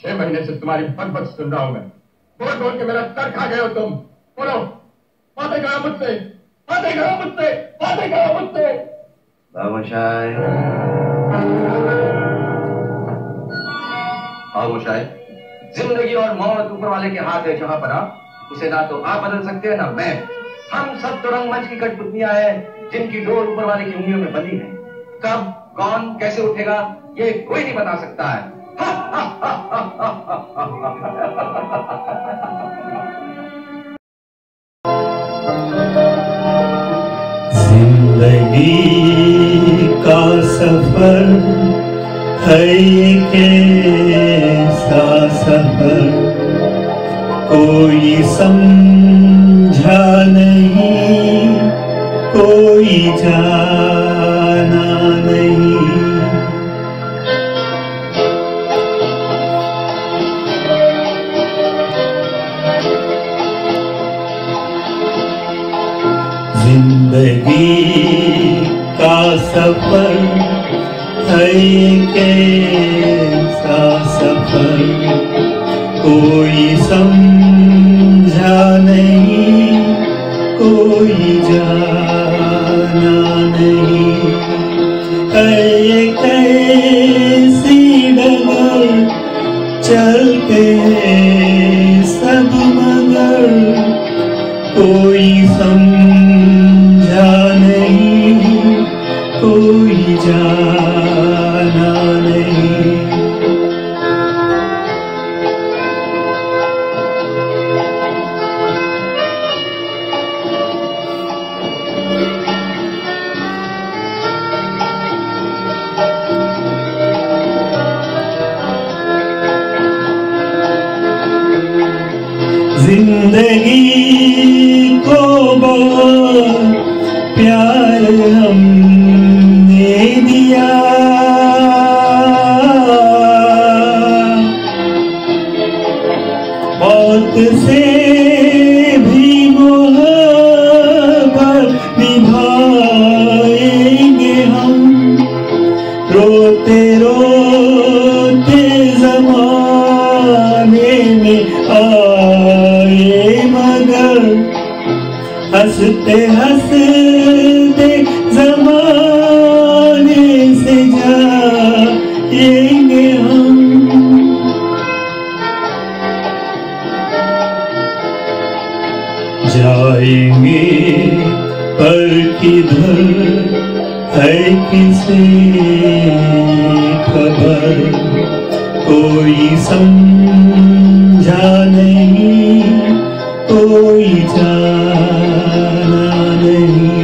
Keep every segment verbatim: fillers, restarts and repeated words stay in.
छह महीने से तुम्हारी बकबक सुन रहा हूं मैं। बोल बोल के मेरा सर खा गए हो तुम। बोलो, बातें करो मुझसे, बातें करो मुझसे, बातें करो मुझसे। खामोशाई, खामोशाई। जिंदगी और मौत ऊपर वाले के हाथ है जहां पर आप, उसे ना तो आप बदल सकते हैं ना मैं। हम सब तो रंगमंच की कठपुतलियां हैं जिनकी डोर ऊपर वाले की उंगलियों में बंधी है। कब, कौन, कैसे उठेगा ये कोई नहीं बता सकता है। जिंदगी का सफर है ये कैसा सफर, कोई समझा नहीं, कोई जाना नहीं। जिंदगी का सफर है कैसा सफर, कोई समझा नहीं, कोई जाना नहीं। है कैसी डगर चलते सब मगर, कोई समझा नहीं, कोई जाना नहीं। जिंदगी को बहुत प्यार हमने दिया, मौत से भी मोहब्बत निभाएंगे हम। रोते रोते जमाने में आए मगर, हंसते हंसते जमाने से जाएंगे हम। जाएंगे पर किधर है किसे खबर, कोई समझा नहीं, कोई जाना नहीं।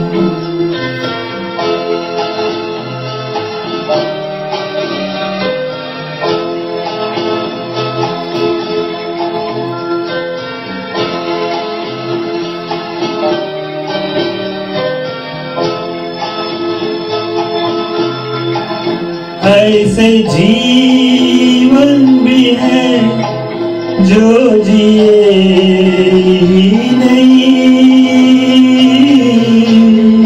ऐसे जीवन भी है जो जिए ही नहीं,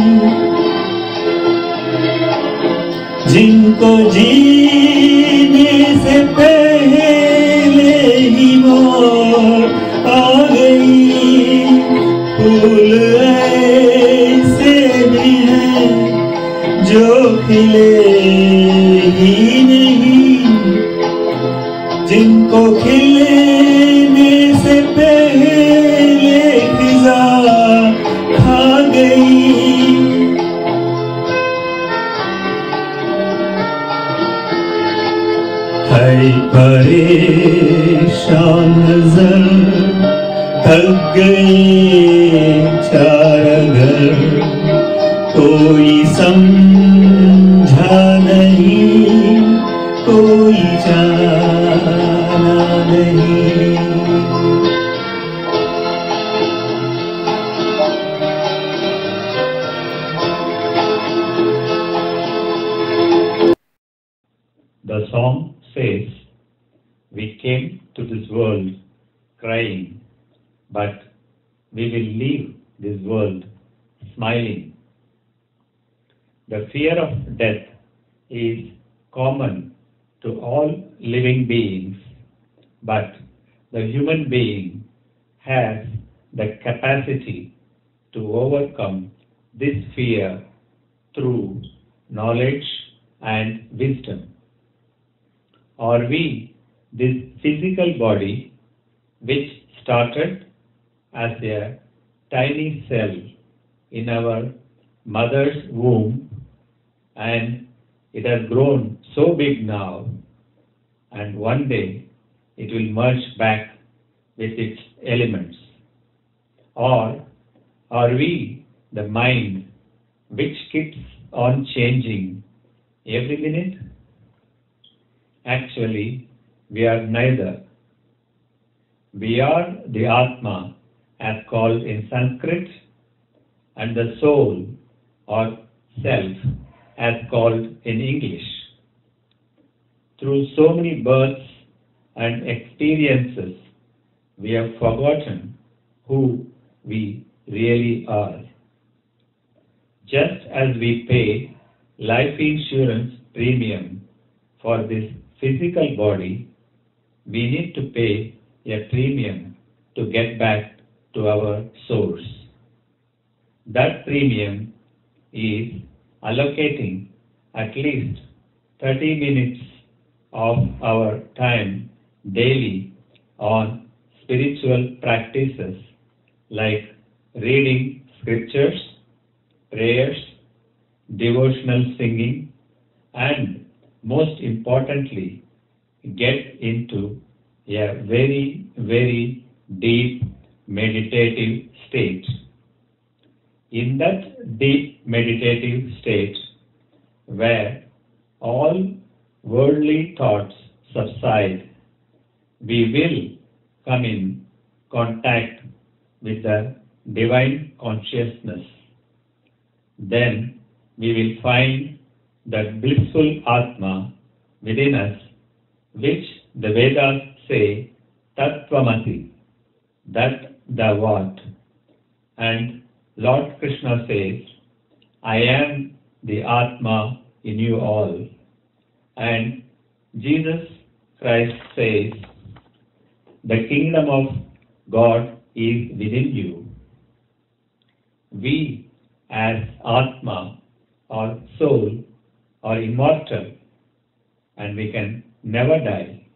जिनको जीने से पहले ही मौत आ गई। फूल ऐसे भी हैं जो खिले ही नहीं, जिनको खिलने से पहले खिज़ा खा गई। है परेशान नजर, थक गए चार घर, कोई समझा नहीं, कोई जाना नहीं। The song says, we came to this world crying, but we will leave this world smiling. The fear of death is common to all living beings but the human being has the capacity to overcome this fear through knowledge and wisdom. Are we this physical body which started as a tiny cell in our mother's womb, and it has grown so big now, and one day it will merge back with its elements? Or are we the mind which keeps on changing every minute? Actually, we are neither. We are the Atma, as called in Sanskrit, and the soul or self, as called in English. Through so many births and experiences, we have forgotten who we really are. Just as we pay life insurance premium for this physical body, we need to pay a premium to get back to our source. That premium is allocating at least thirty minutes of our time daily on spiritual practices like reading scriptures, prayers, devotional singing, and most importantly, get into a very, very deep meditative state. In that deep meditative state, where all worldly thoughts subside, we will come in contact with the divine consciousness. Then we will find that blissful Atma within us, which the Vedas say Tattvamasi, that thou art. And Lord Krishna says, I am the Atma in you all. And Jesus Christ says, the kingdom of God is within you. We as Atma or soul are immortal, and we can never die.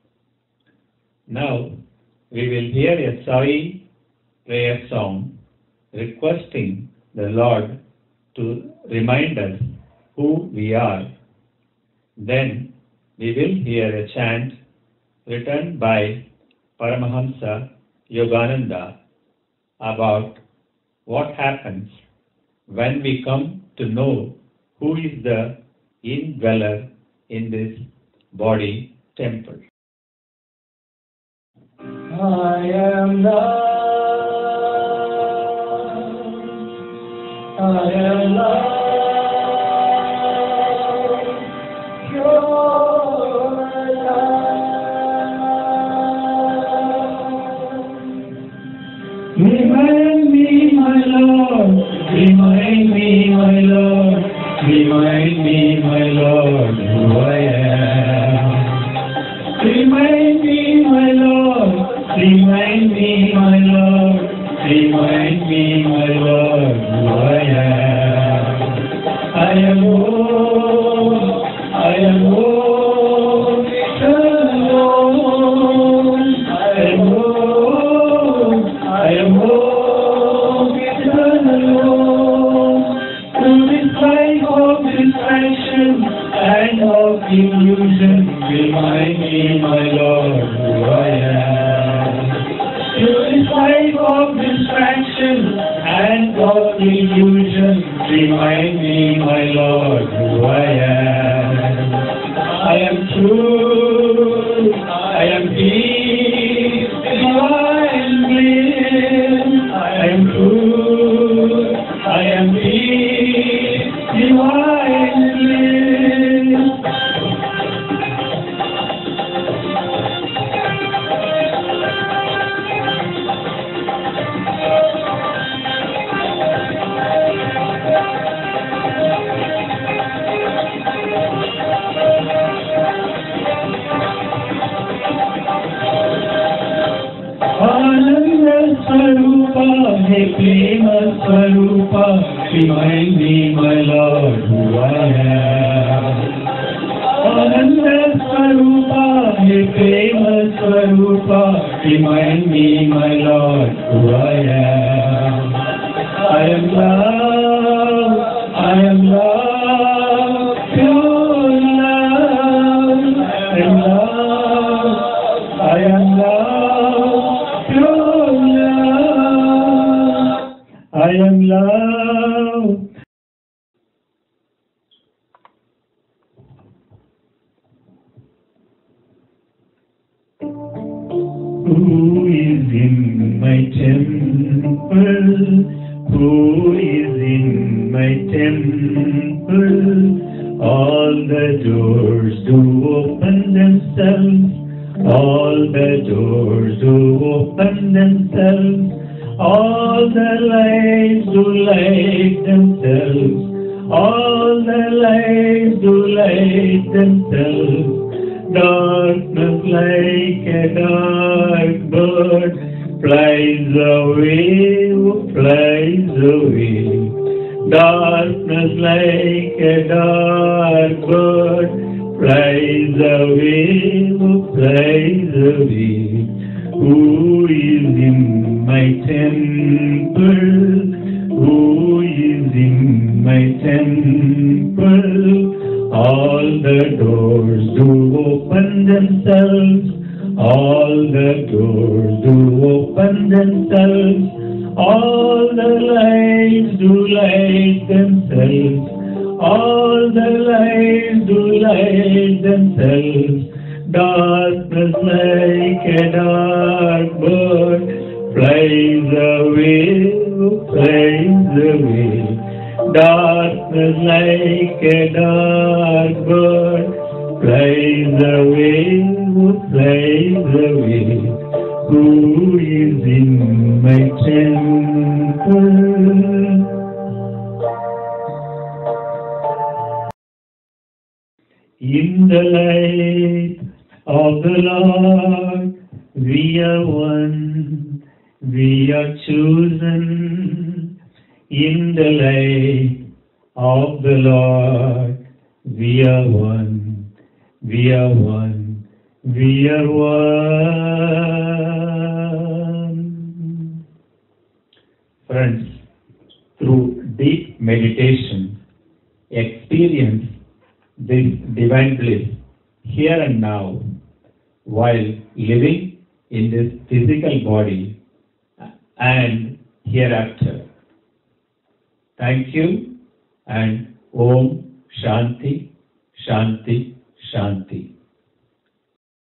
Now we will hear a Sai prayer song requesting the Lord to remind us who we are. Then we will hear a chant written by Paramahamsa Yogananda about what happens when we come to know who is the indweller in this body temple. I am love. I am love. Pure love. Remind me, my Lord. Remind me, my Lord. Remind me, my Lord, who I am. Remind me, my Lord. Remind me, my Lord. Remind me, my Lord, who I am. I am old. I am old. Turn alone. I am old. I am old. Turn alone. Through this life of distraction and of illusion, remind me, my Lord, who I am. Through this life of distraction and of illusion, remind me, my Lord, who I am. I am true, I am peace, divine bliss. I am true, I am peace, divine bliss. Hey Prema Swarupa, remind me, my Lord, who I am. Ananda Swarupa, Hey Prema Swarupa, remind me, my Lord, who I am. I am love, I am love, pure love. I am love, I am love, pure love. I am love. Who is in my temple? Who is in my temple? All the doors do open themselves. All the doors do open themselves. All the lights do light themselves. All the lights do light themselves. Darkness like a dark bird flies away, flies away. Darkness like a dark bird flies away, flies away. Who is in my temple? Who is in my temple? All the doors do open themselves. All the doors do open themselves. All the lights do light themselves. All the lights do light themselves. Darkness like a dark bird flies away, flies away. Darkness like a dark bird flies away, flies away. Who is in my temple? In the light of the Lord, we are one, we are chosen. In the light of the Lord, we are one, we are one, we are one. Friends, through deep meditation, experience this divine bliss here and now while living in this physical body and hereafter. Thank you and Om Shanti, Shanti, Shanti.